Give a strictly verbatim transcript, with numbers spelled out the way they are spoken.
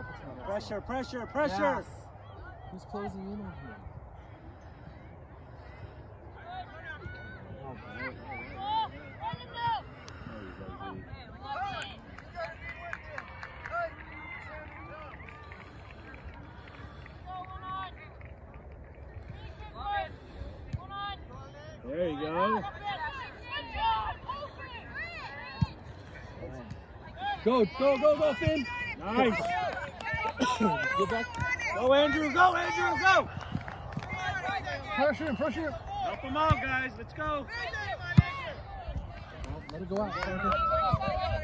Pressure, pressure, pressure. Yes. Who's closing in on him? There you go. Go, go, go, go, Finn. Nice. Get back. Go, Andrew. Go, Andrew. Go. Pressure him, pressure him. Help them out, guys. Let's go. Let it go out.